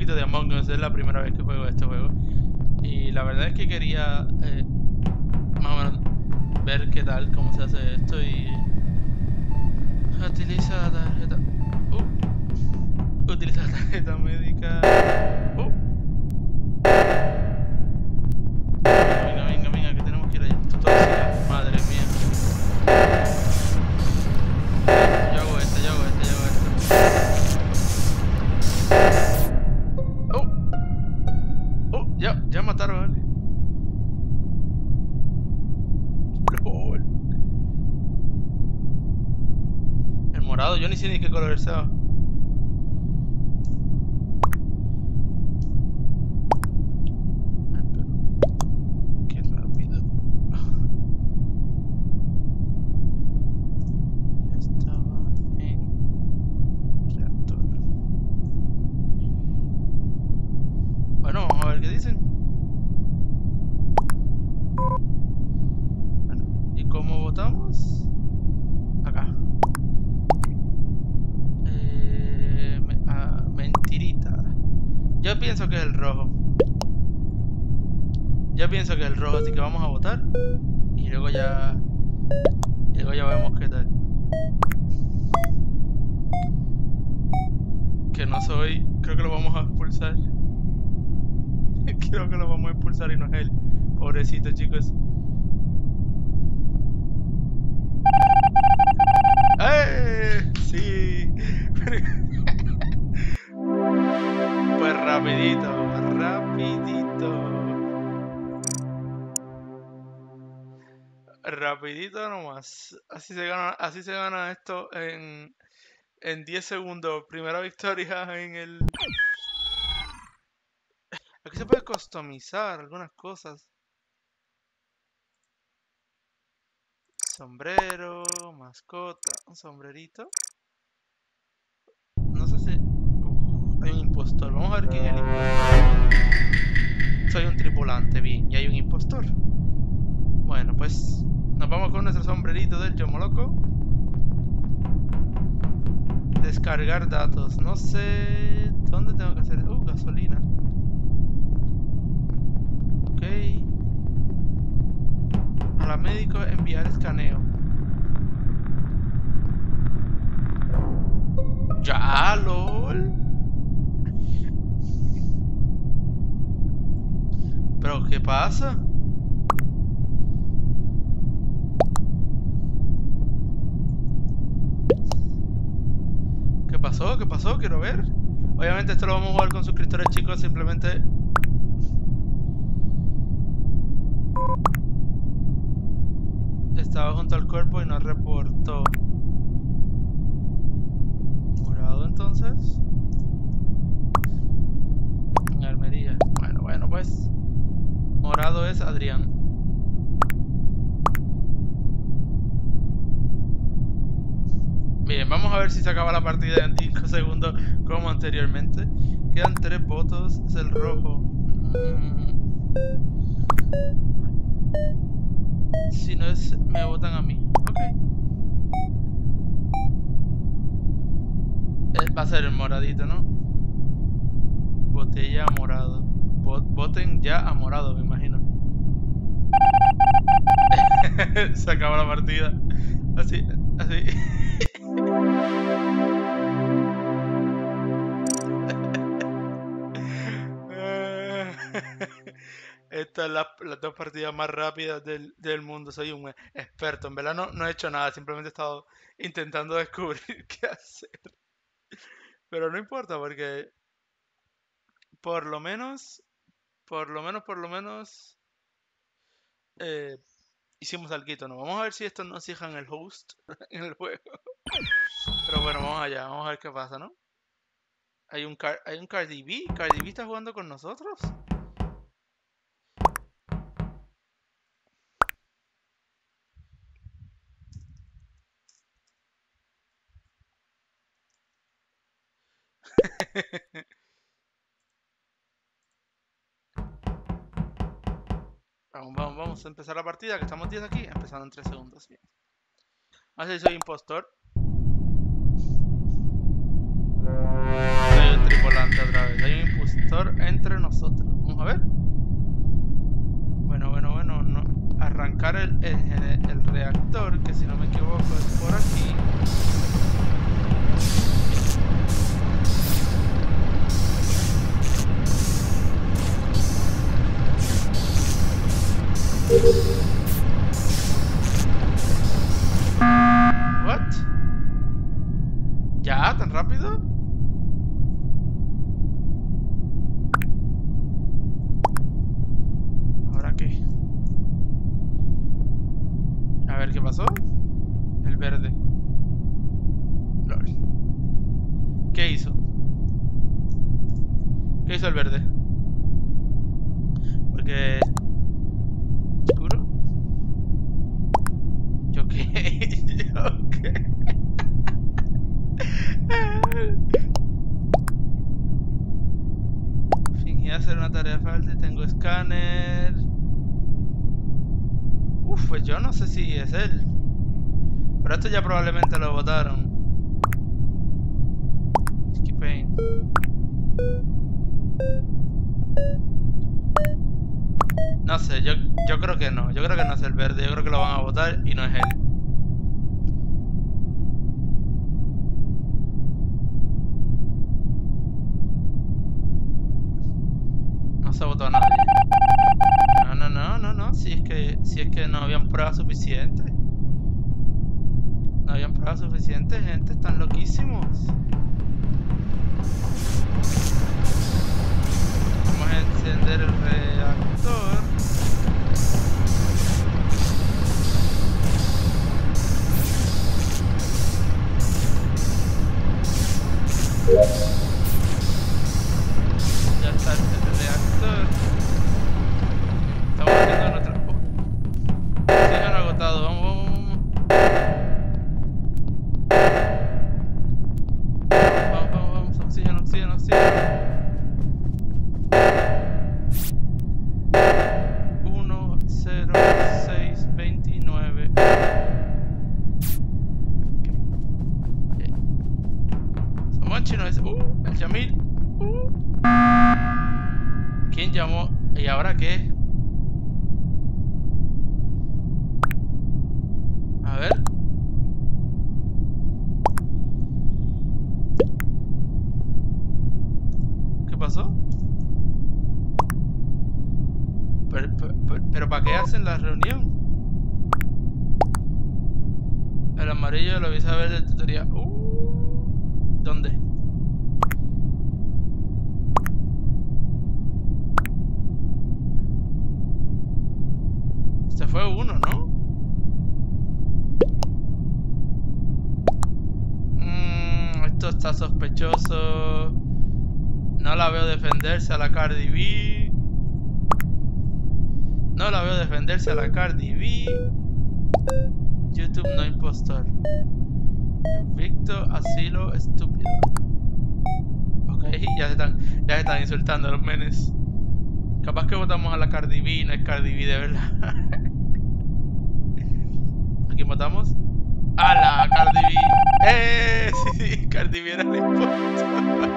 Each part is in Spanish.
poquito de Among Us, es la primera vez que juego este juego. Y la verdad es que quería más o menos ver qué tal, cómo se hace esto y... Utiliza tarjeta... Utiliza tarjeta médica... Venga, que tenemos que ir allá. Esto todo así, madre mía. Yo hago esta. Ya mataron a alguien. LOL. El morado, yo ni sé ni qué color sea. Qué rápido. Ya estaba en reactor. Bueno, vamos a ver qué dicen. Bueno, ¿y cómo votamos? Acá. Mentirita. Yo pienso que es el rojo. Así que vamos a votar. Y luego ya vemos qué tal. Que no soy... Creo que lo vamos a expulsar. Creo que lo vamos a expulsar y no es él. Pobrecito, chicos. ¡Eh! Sí. Pues rapidito. Rapidito nomás. Así se gana esto en 10 segundos. Primera victoria en el... Aquí se puede customizar algunas cosas. Sombrero, mascota, un sombrerito. No sé si... hay un impostor. Vamos a ver quién es el impostor. Soy un tripulante, bien. Y hay un impostor. Bueno, pues nos vamos con nuestro sombrerito del Yomoloco. Descargar datos. No sé... ¿Dónde tengo que hacer? Gasolina. Ok. A la médico enviar escaneo. Ya, lol. ¿Pero qué pasa? ¿Qué pasó? Quiero ver. Obviamente esto lo vamos a jugar con suscriptores, chicos. Simplemente... estaba junto al cuerpo y no reportó. Morado, entonces. En Almería. Bueno, pues. Morado es Adrián. Bien, vamos a ver si se acaba la partida en 5 segundos como anteriormente. Quedan 3 votos. Es el rojo. Si no es, me votan a mí. Ok. Va a ser el moradito, ¿no? Botella morado. Voten ya a morado, me imagino. Se acaba la partida. Así. Estas son las 2 partidas más rápidas del mundo. Soy un experto. En verdad no he hecho nada. Simplemente he estado intentando descubrir qué hacer. Pero no importa porque por lo menos hicimos algo, ¿no? Vamos a ver si esto nos fijan el host en el juego. Pero bueno, vamos allá. Vamos a ver qué pasa, ¿no? Hay un Cardi B. ¿Cardi B está jugando con nosotros? Vamos a empezar la partida, que estamos 10 aquí, empezando en 3 segundos. Bien. A ver si soy impostor. Soy un tripulante otra vez. reactor entre nosotros. Vamos a ver. Bueno, no. Arrancar el reactor, que si no me equivoco es por aquí. What? ¿Ya? ¿Tan rápido? ¿Ahora qué? A ver qué pasó. El verde. Lol. ¿Qué hizo? ¿Qué hizo el verde? Porque... ¿Oscuro? ¿Yo qué? ¿Yo qué? Fingí hacer una tarea falsa y tengo escáner. Uf, pues yo no sé si es él. Pero esto ya probablemente lo votaron. Skipping. No sé, yo creo que no. Yo creo que no es el verde. Yo creo que lo van a votar y no es él. No se votó a nadie. No. Si es que no habían pruebas suficientes. No habían pruebas suficientes, gente. Están loquísimos. Vamos a encender el reactor. Ya está el reactor. Estamos haciendo nuestra... Oxígeno agotado. Vamos. Vamos. Oxígeno. 10629. Somonchi no es... el Yamil. ¿Quién llamó? ¿Y ahora qué? A ver. ¿Qué pasó? ¿Pero para qué hacen la reunión? El amarillo lo vi saber del tutorial. ¿Dónde? Este fue uno, ¿no? Esto está sospechoso. No la veo defenderse a la Cardi B. No la veo defenderse a la Cardi B. YouTube no impostor. Invicto, asilo, estúpido. Ok, ya se están insultando los menes. Capaz que votamos a la Cardi B, no es Cardi B de verdad. ¿A quién votamos? ¡A la Cardi B! Sí, Cardi B era la impostor.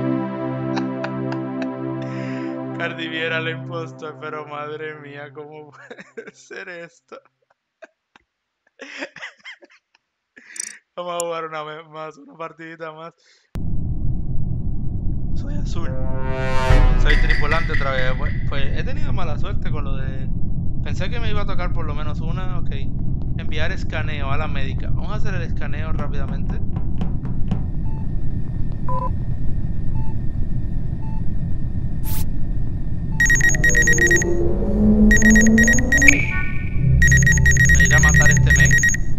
Cardi B era la impostor, pero madre mía, ¿cómo puede ser esto? Vamos a jugar una vez más, una partidita más. Soy azul. Soy tripulante otra vez. Pues he tenido mala suerte con lo de... Pensé que me iba a tocar por lo menos una. Ok. Enviar escaneo a la médica. Vamos a hacer el escaneo rápidamente. ¿Me irá a matar este mail?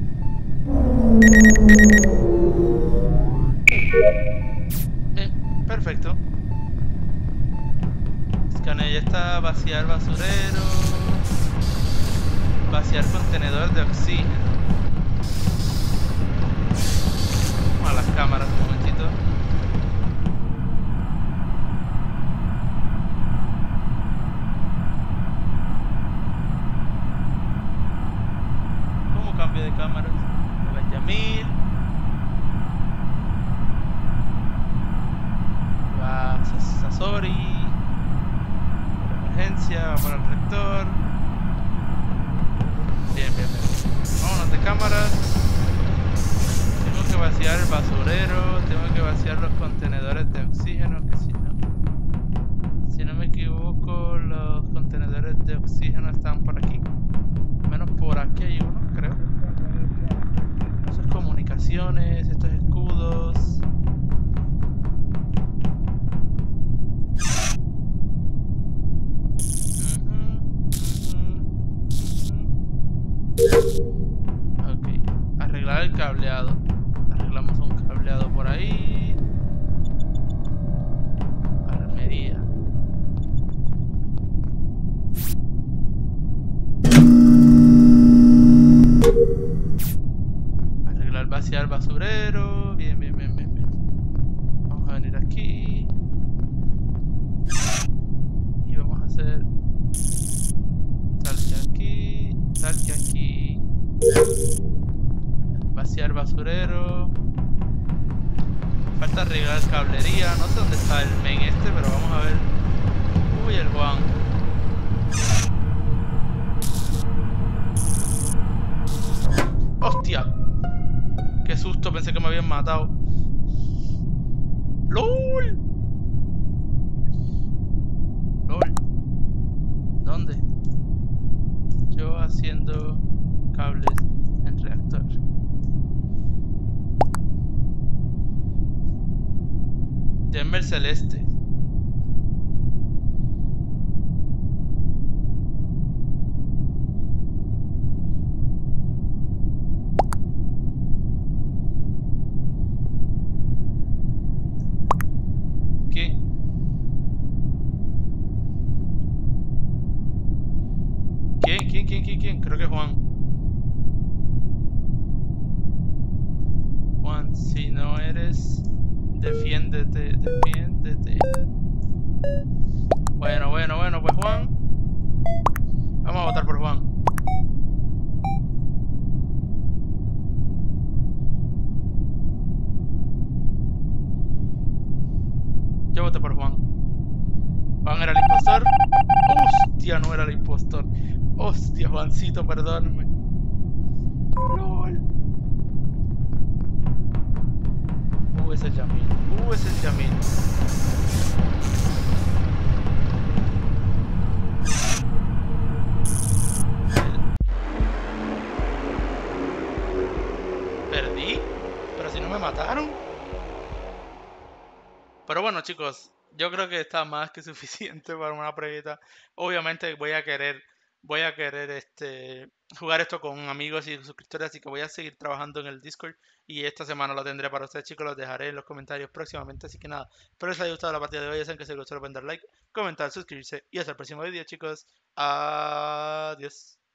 Perfecto. Escaneo ya está. Vaciar basurero. Vaciar contenedor de oxígeno. Vamos a las cámaras un momentito. ¿Cómo cambio de cámaras? Hola, Yamil. Sasori. emergencia, va para el rector. Bien, bien, bien. Vámonos de cámaras. Tengo que vaciar el basurero, tengo que vaciar los contenedores de oxígeno, que si no me equivoco, los contenedores de oxígeno están por aquí. Menos por aquí hay uno, creo. Eso es comunicaciones, estos escudos. Ok, arreglar el cableado. Arreglamos un cableado por ahí. Armería. Arreglar, vaciar basurero. Bien, bien, bien, bien, bien. Vamos a venir aquí. Y vamos a hacer tal que aquí. Vaciar basurero. Falta arreglar cablería. No sé dónde está el main este, pero vamos a ver. Uy, el Juan. ¡Hostia! Qué susto, pensé que me habían matado. ¡LOL! ¡LOL! ¿Dónde? Yo haciendo cables en reactor. Denme el celeste. ¿Quién? ¿Quién? Creo que Juan. Juan, si no eres, defiéndete. Bueno, pues Juan. Vamos a votar por Juan. Yo voté por Juan. Juan era el impostor. Hostia, no era el impostor. Hostia, Juancito, perdóname. LOL. Ese es Yamil. Ese es Yamil. ¿Perdí? Pero si no me mataron. Pero bueno, chicos, yo creo que está más que suficiente para una pruebita. Obviamente voy a querer jugar esto con amigos y suscriptores, así que voy a seguir trabajando en el Discord y esta semana lo tendré para ustedes, chicos. Los dejaré en los comentarios próximamente, así que nada, espero les haya gustado la partida de hoy. Ya saben que si les gustó, le pueden dar like, comentar, suscribirse y hasta el próximo vídeo, chicos. Adiós.